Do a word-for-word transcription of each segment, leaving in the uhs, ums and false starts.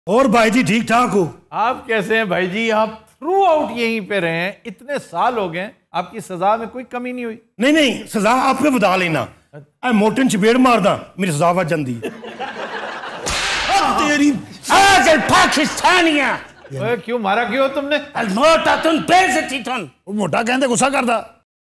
और भाई जी ठीक ठाक हो? आप कैसे हैं भाई जी? आप थ्रू आउट यहीं पे रहे हैं, इतने साल हो गए, आपकी सजा में कोई कमी नहीं हुई? नहीं नहीं, सजा आपने बता लेना। आ मोटन चपेड़ मारदा मेरी सजा वज जांदी तेरी आजल पाकिस्तानिया। ओए क्यों मारा क्यों तुमने? मोटा तुम बेइज्जती तुम। वो मोटा कहंदे गुस्सा करदा।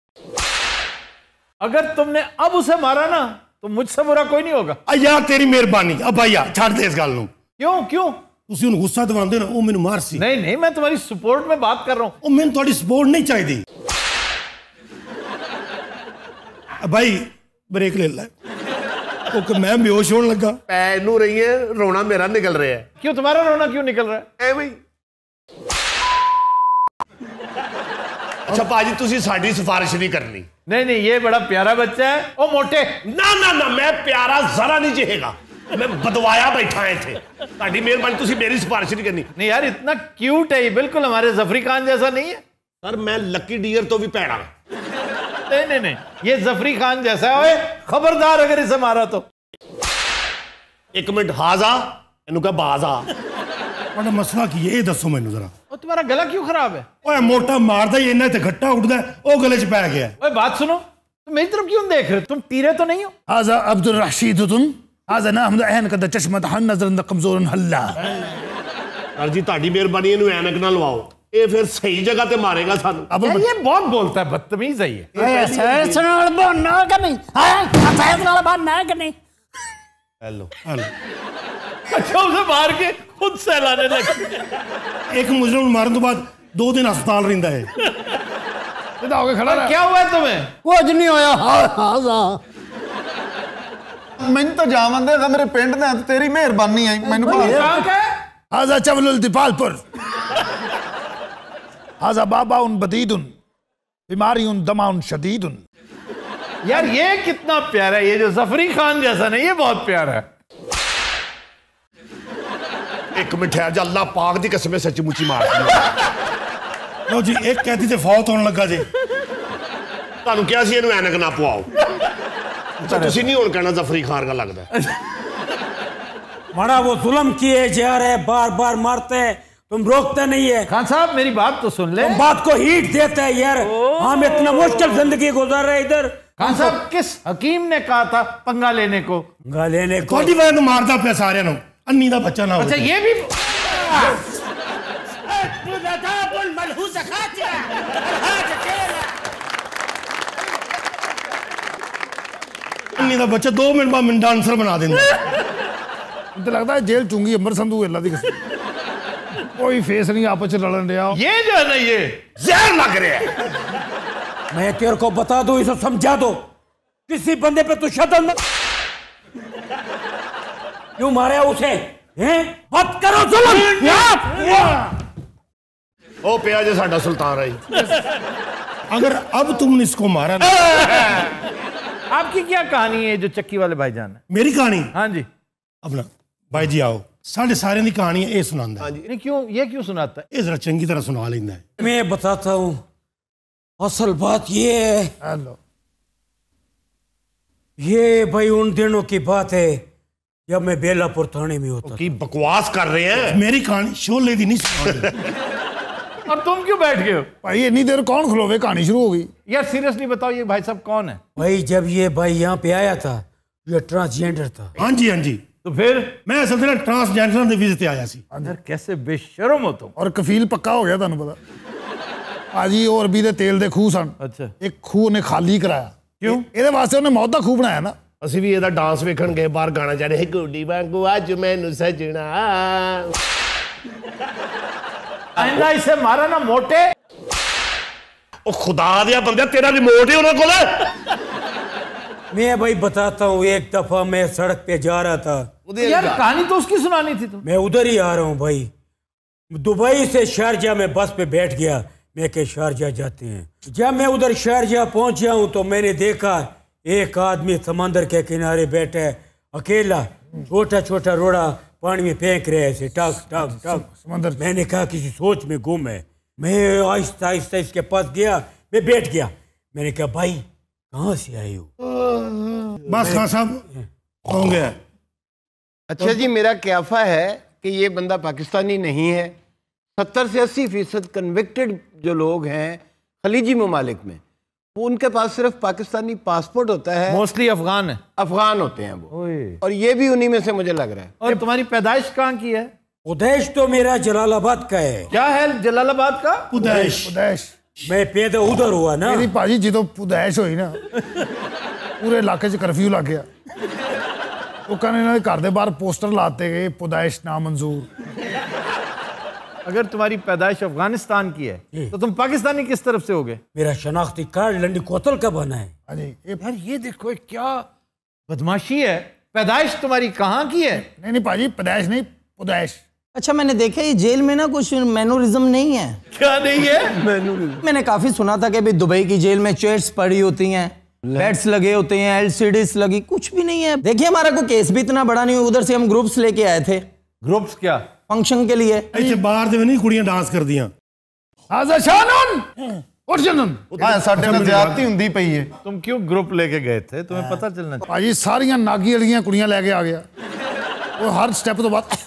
अगर तुमने अब उसे मारा ना तो मुझसे बुरा कोई नहीं होगा। आ यार तेरी मेहरबानी, अब भैया छड़ दे इस गल नूं। क्यों क्यों? तुसी उन्हें गुस्सा दवांदे ना, वो मैनू मार सी। नहीं नहीं, मैं तुम्हारी सपोर्ट में बात कर रहा हूं। ओ मैनू तुम्हारी सपोर्ट नहीं चाहिए। भाई ब्रेक ले ला, क्योंकि मैं बेहोश होने लगा। पैनू रही है, रोना मेरा निकल रहा है। क्यों तुम्हारा रोना क्यों निकल रहा है? ए भाई अच्छा भाजी तुसी साडी सिफारिश नहीं करनी। नहीं नहीं, ये बड़ा प्यारा बच्चा है। ओ मोटे ना ना ना, मैं प्यारा जरा नहीं चहेगा, मैं बदवाया बैठा है थे। ताड़ी मेहरबानी तुसी मेरी सिफारिश नहीं करनी। नहीं यार, इतना क्यूट है ये, बिल्कुल हमारे जफरी खान जैसा नहीं है। सर मैं लकी डियर तो भी पैड़ा। नहीं नहीं नहीं, ये जफरी खान जैसा है। खबरदार अगर इसे मारा तो। एक मिनट, हाजा इनू का बाजा। बड़ा मसला की है, ये दसो मैनू जरा। और तुम्हारा गला क्यों खराब है? ओए मोटा मारदा ही इन्ना ते घट्टा उठदा है, ओ गले च पै गया। ओए बात सुनो, तुम मेरी तरफ क्यों देख रहे हो? तुम तीरे तो नहीं हो? हाजा अब्दुल रशीद तुम। हाजा ना हम ऐन कदा चश्मा हन नजर कमजोर हल्ला। सर जी ताड़ी मेहरबानी इनू ऐनक ना लवाओ, ये फिर सही जगह ते मारेगा सानू। अब ये बहुत बोलता है, बदतमीज है ये। ऐसे नाल बनना कि नहीं? हां ऐसे नाल बनना कि नहीं? Hello hello. अच्छा उसे मार के खुद सहलाने लगे। एक मुजरिम मारन तो बाद दो दिन अस्पताल रहिंदा है। इधर आके खड़ा रहा। क्या हुआ तुम्हें? कुछ नहीं होया। हाजा मैंने तो जावन दे, मेरे पिंड ने तेरी मेहरबानी है। मैंने हाजा चवलुल दिपालपुर। हाजा बाबा उन बदीदुन बीमारी उन दमा उन शदीदुन। यार ये कितना प्यारा है, ये जो जफरी खान जैसा नहीं, ये बहुत प्यारा है। एक मिनट है, अल्लाह पाक दी कसम सच्ची मुची मार दी। लो जी, एक कहती ते फौत होने लगा जी। तानू क्या सी इनू ऐनक ना पवाओ। अच्छा तुसी नहीं हुण कहना जफरी खान का लगदा है। बड़ा वो जुल्म किए जा रहे, बार बार मारते, तुम रोकते नहीं है। खान साहब मेरी बात तो सुन ले। तुम बात को हीट देते हैं यार। हम इतना मुश्किल जिंदगी गुजार रहे इधर। खान साहब किस हकीम ने कहा था पंगा लेने को? पंगा लेने को थोड़ी वजह तो मारदा पे सारे नु, अन्नी दा बच्चा ना हो। अच्छा ये भी अन्नी दा बच्चा दो मिनट बाद मिनट डांसर बना देंगे। तो लगता है जेल चूंगी अमर संधू अल्लाह दी कसम। कोई फेस नहीं आपस में लड़न रहा। ये जो है ना, ये जहर लग रहा है। मैं तेरे को बता दो, इसे समझा दो, किसी बंदे पे तू शदन क्यों मारे उसे? हैं? बात करो जुल्म। ओ पिया जे साडा सुल्तान रही। अगर अब तुमने इसको मारा ना। आपकी क्या कहानी है जो चक्की वाले भाईजान है? मेरी कहानी? हाँ जी। अपना भाई जी आओ, साढ़े सारे दी कहानी ये सुनांदा है। नहीं क्यों, ये क्यों सुनाता है? ये जरा चंगी तरह सुना लेंदा है। मैं बताता हूँ, असल बात ये है। हेलो। ये भाई उन दिनों की बात है जब मैं बेलापुर थाने में होता। की बकवास कर रहे हैं। मेरी कहानी शोले दी नहीं सुनानी। और तुम क्यों बैठ गए हो? भाई इतनी देर कौन खलोवे, कहानी शुरू हो गई। यार सीरियसली बताओ, ये भाई साहब कौन है? भाई जब ये भाई यहाँ पे आया था, ये ट्रांसजेंडर था। हाँ जी हाँ जी। तो फिर? मैं असल में ट्रांसजेंडर के वीजे ते आया सी। यार कैसे बेशर्म हो तुम। और कफील पक्का हो गया, तुहानू पता। आजी और भी दे तेल दे खूह सन। अच्छा। एक खूह ने खाली कराया। क्यों? ਇਹਦੇ ਵਾਸਤੇ ਉਹਨੇ ਮੌਤ ਦਾ ਖੂਹ ਬਣਾਇਆ ਨਾ। ਅਸੀਂ ਵੀ ਇਹਦਾ ਡਾਂਸ ਵੇਖਣ ਗਏ, ਬਾਹਰ ਗਾਣਾ ਜਾ ਰਿਹਾ ਹੈ, ਗੁੱਡੀ ਵਾਂਗੂ ਅੱਜ ਮੈਨੂੰ ਸਜਣਾ। आइंदा इसे मारा ना मोटे। ओ खुदा दिया बंदे, तेरा रिमोट है उन्होंने कोल। मैं भाई बताता हूँ, एक दफा मैं सड़क पे जा रहा था। यार कहानी तो उसकी सुनानी थी तुम। मैं उधर ही आ रहा हूँ भाई। दुबई से शारजा में बस पे बैठ गया, मैं के शारजा जाते हैं। जब मैं उधर शारजा पहुंचा हूँ तो मैंने देखा एक आदमी समंदर के किनारे बैठा है, अकेला, छोटा छोटा रोड़ा पानी में फेंक रहे ऐसे टक टक टक समंदर। मैंने कहा किसी सोच में गुम है। मैं आहिस्ता आहिस्ता इसके पास गया, मैं बैठ गया। मैंने कहा भाई कहाँ से आए हो? बस खान साहब हो गया। अच्छा जी, मेरा क्याफा है कि ये बंदा पाकिस्तानी नहीं है। सत्तर से अस्सी फीसद कन्विक्टेड जो लोग हैं खलीजी ममालिक में, वो उनके पास सिर्फ पाकिस्तानी पासपोर्ट होता है, मोस्टली अफगान है, अफगान होते हैं वो, ओए। और ये भी उन्हीं में से मुझे लग रहा है। और तुम्हारी पैदाइश कहाँ की है? उदेश तो मेरा जलालाबाद का है। क्या है जलालाबाद का? पुदैश पुदैश मैं पैदा उधर हुआ ना। मेरी भाजी जो पुदैश हुई ना पूरे इलाके च कर्फ्यू लग गया। वो कहने इन्होंने घर के बाहर पोस्टर लाते गए पुदैश नामंजूर। अगर तुम्हारी पैदाइश अफगानिस्तान की है तो तुम पाकिस्तानी किस तरफ से होगे? मेरा शनाख्ती कार्ड लंडी कोतल का बना है। हाँ जी ये यार ये देखो क्या बदमाशी है। पैदाइश तुम्हारी कहाँ की है? नहीं नहीं भाजी पुदैश नहीं पुदैश। अच्छा मैंने देखा ये जेल में ना कुछ मैनरिज्म नहीं है। क्या नहीं है? मैंने काफी सुना था कि भाई दुबई की जेल में चेयर्स पड़ी होती हैं, बेड्स लगे होते हैं, एलसीडीज लगी, कुछ भी नहीं है। देखिए हमारा कोई केस भी इतना बड़ा नहीं हुआ, उधर से हम ग्रुप्स लेके आए थे। ग्रुप्स क्या? फंक्शन के लिए। ਇੱਥੇ ਬਾਹਰ ਦੇ ਨਹੀਂ ਕੁੜੀਆਂ ਡਾਂਸ ਕਰਦੀਆਂ। ਆਜ਼ਾ शानन उठ जनन। ਹਾਂ ਸਾਡੇ ਨਾਲ ਜ਼ਿਆਦਤੀ ਹੁੰਦੀ ਪਈ ਹੈ। तुम क्यों ग्रुप लेके गए थे? तुम्हें पता चलना चाहिए। ਭਾਜੀ ਸਾਰੀਆਂ ਨਾਗੀ ਵਾਲੀਆਂ ਕੁੜੀਆਂ ਲੈ ਕੇ ਆ ਗਿਆ। ਉਹ ਹਰ ਸਟੈਪ ਤੋਂ ਬਾਅਦ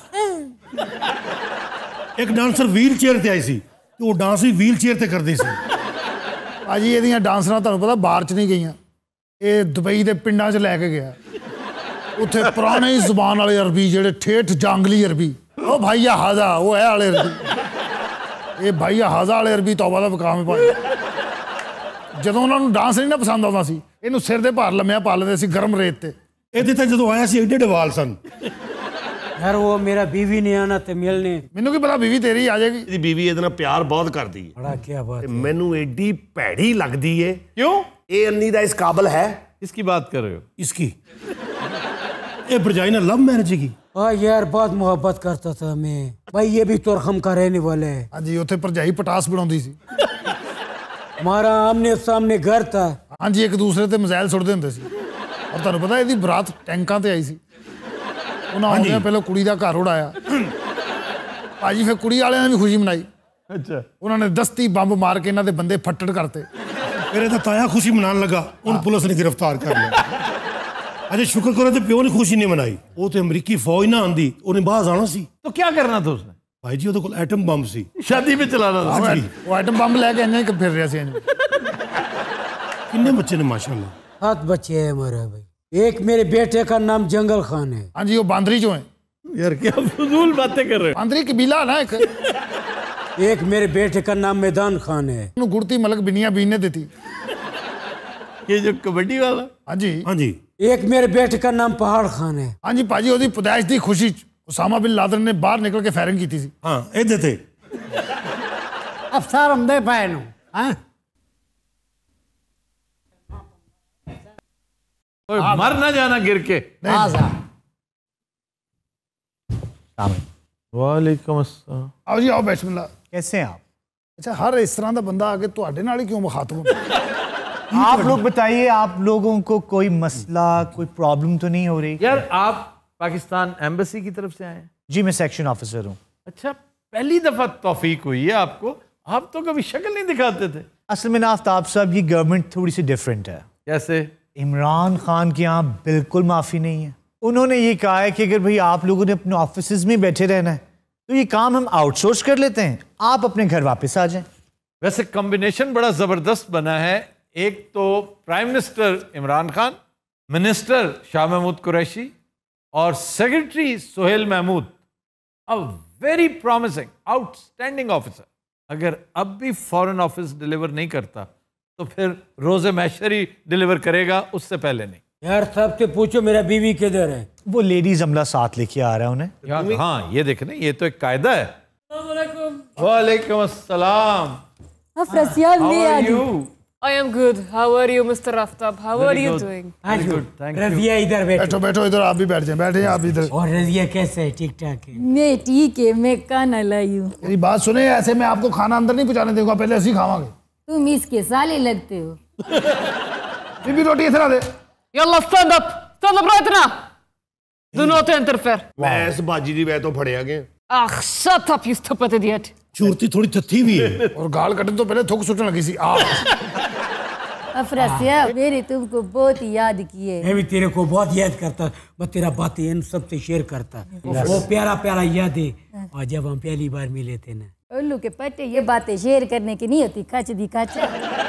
ਇੱਕ ਡਾਂਸਰ ਵੀਲ ਚੇਅਰ ਤੇ ਆਈ ਸੀ ਤੇ ਉਹ ਡਾਂਸ ਵੀ ਵੀਲ ਚੇਅਰ ਤੇ ਕਰਦੀ ਸੀ। ਭਾਜੀ ਇਹਦੀਆਂ ਡਾਂਸਰਾਂ ਤੁਹਾਨੂੰ ਪਤਾ ਬਾਹਰ ਚ ਨਹੀਂ ਗਈਆਂ, ਇਹ ਦੁਬਈ ਦੇ ਪਿੰਡਾਂ ਚ ਲੈ ਕੇ ਗਿਆ। ਉੱਥੇ ਪੁਰਾਣੀ ਜ਼ੁਬਾਨ ਵਾਲੇ ਅਰਬੀ ਜਿਹੜੇ ਠੇਠ ਜੰਗਲੀ ਅਰਬੀ, ਉਹ ਭਾਈਆ ਹਾਜ਼ਾ ਉਹ ਹੈ ਵਾਲੇ ਅਰਬੀ, ਇਹ ਭਾਈਆ ਹਾਜ਼ਾ ਵਾਲੇ ਅਰਬੀ ਤੌਬਾ ਦਾ ਮਕਾਮ ਹੈ ਭਾਈ। ਜਦੋਂ ਉਹਨਾਂ ਨੂੰ ਡਾਂਸ ਨਹੀਂ ਨਾ ਪਸੰਦ ਆਉਂਦਾ ਸੀ ਇਹਨੂੰ ਸਿਰ ਦੇ ਭਾਰ ਲੰਮਿਆ ਪਾ ਲੈਂਦੇ ਸੀ ਗਰਮ ਰੇਤ ਤੇ। ਇਹਦੇ ਤੇ ਜਦੋਂ ਆਇਆ ਸੀ ਏਡੇ ਏਡੇ ਵਾਲ ਸਨ। यार वो मेरा बीवी ने आना ते मिलने। ਮੈਨੂੰ ਕੀ ਪਤਾ ਬੀਵੀ ਤੇਰੀ ਆ ਜਾਏਗੀ। ਇਹਦੀ ਬੀਵੀ ਇਹਦੇ ਨਾਲ ਪਿਆਰ ਬਹੁਤ ਕਰਦੀ ਹੈ। बड़ा क्या बात ਤੇ है। ਮੈਨੂੰ ਏਡੀ ਭੈੜੀ ਲੱਗਦੀ ਏ। क्यों? ਇਹ ਅੰਨੀ ਦਾ ਇਸ ਕਾਬਲ ਹੈ। किसकी बात कर रहे हो? इसकी ये भरजाई ने लव मैरिज की। हाँ यार बहुत मोहब्बत करता था मैं भाई। ये भी तुरखम का रहने वाला है। हाँ जी उत्थे भरजाई पटास बनाउंदी सी। हमारा आमने सामने घर था। हाँ जी एक दूसरे ते मिसाइल सुटदे हुंदे सी। और तुहानू पता ਇਹਦੀ ਬਰਾਤ ਟੈਂਕਾਂ ਤੇ ਆਈ ਸੀ। ਉਹਨਾਂ ਆਉਂਦੇ ਪਹਿਲਾਂ ਕੁੜੀ ਦਾ ਘਰ ਉਡਾਇਆ। ਭਾਜੀ ਫਿਰ ਕੁੜੀ ਵਾਲਿਆਂ ਨੇ ਵੀ ਖੁਸ਼ੀ ਮਨਾਈ। अच्छा। ਉਹਨਾਂ ਨੇ ਦਸਤੀ ਬੰਬ ਮਾਰ ਕੇ ਇਹਨਾਂ ਦੇ ਬੰਦੇ ਫੱਟੜ ਕਰਤੇ। ਫਿਰ ਇਹਦਾ ਤਾਇਆ ਖੁਸ਼ੀ ਮਨਾਉਣ ਲੱਗਾ, ਉਹਨੂੰ ਪੁਲਿਸ ਨੇ ਗ੍ਰਿਫਤਾਰ ਕਰ ਲਿਆ। अरे शुक्र करो तो प्यो ने खुशी नहीं मनाई। वो तो अमरीकी फौज ना आंदी, उन्हें बाहर जाना सी। तो क्या करना था उसने? भाई जी वो एटम बम सी, शादी में चलाना था। हाँ जी, वो एटम बम लेके इन्हें फिर रहे थे। कितने बच्चे ने माशाल्लाह? सात बच्चे हैं हमारा भाई। एक मेरे बेटे का नाम जंगल खान है। हाँ जी वो बांदरी जो है। यार क्या फजूल बातें कर रहे हो? बांदरी कबीला ना एक। एक मेरे बेटे का नाम मैदान खान है। गुड़ती मलक बिनिया बीन ने देती। ये जो कबड्डी वाला? हाँ जी हाँ जी। एक मेरे बेटे का नाम पहाड़ खान है। हाँ जी भाजी ओदी पैदाइश दी खुशी उसामा बिन लादेन ने बाहर निकल के फायरिंग की थी। हाँ इधर थे अफसर हम दे पाए नो। हाँ मर ना जाना गिर के। वालेकुम अस्सलाम। आओ जी आओ बिस्मिल्लाह। कैसे हैं आप? अच्छा हर इस तरह का बंदा आके ਤੁਹਾਡੇ ਨਾਲ ही क्यों मुखातब होता? आप लोग बताइए, आप लोगों को कोई मसला कोई प्रॉब्लम तो नहीं हो रही? यार आप पाकिस्तान एम्बेसी की तरफ से आए हैं? जी मैं सेक्शन ऑफिसर हूँ। अच्छा पहली दफा तौफीक हुई है आपको? आप तो कभी शक्ल नहीं दिखाते थे। असल में ना आफ्ताब साहब ये गवर्नमेंट थोड़ी सी डिफरेंट है। कैसे? इमरान खान के यहाँ बिल्कुल माफ़ी नहीं है। उन्होंने ये कहा है कि अगर भाई आप लोगों ने अपने ऑफिस में बैठे रहना है तो ये काम हम आउटसोर्स कर लेते हैं, आप अपने घर वापस आ जाएं। वैसे कॉम्बिनेशन बड़ा ज़बरदस्त बना है। एक तो prime minister Imran Khan, minister Shah Mahmood Qureshi और secretary Sohail Mahmood, a very promising outstanding officer. अगर अब भी फॉरेन ऑफिस डिलीवर नहीं करता तो फिर रोज़े मैशर ही डिलीवर करेगा, उससे पहले नहीं। यार साहब से पूछो मेरा बीवी किधर है? वो लेडीज अमला साथ लेके आ रहा है उन्हें। यार हाँ ये देख ये तो एक कायदा है। वालेकुम अस्सलाम। How are you? I am good. How are you, Mister Aftab? How are you doing? Very good, thank you. Razia इधर बैठो। बैठो बैठो इधर आप भी बैठ जाए। बैठे आप इधर। और रजिया कैसे है? ठीक ठाक है? मैं ठीक है, मैं खाना लाई हूँ। मेरी बात सुने, ऐसे मैं आपको खाना अंदर नहीं पहुंचाने दूंगा, पहले ऐसे ही खावांगे। तुम इसके साले लगते हो। बीबी रोटी इतना दे। Yalla stand up, stand up right now. Do not interfere. मैं इस बाजी दी वजह तो फड़िया गया। Ah, shut up, you stupid idiot. चूरती थोड़ी थत्थी भी है और गाल कटने तो पहले थूक सुटने लगी सी। आ अफरासिया मेरे तुमको बहुत याद किए। मैं भी तेरे को बहुत याद करता, मैं तेरा बातें इन सबसे शेयर करता। वो प्यारा प्यारा याद है। और जब हम पहली बार मिले थे ना, उल्लू के पट्टे, ये बातें शेयर करने की नहीं होती, खच दी खच।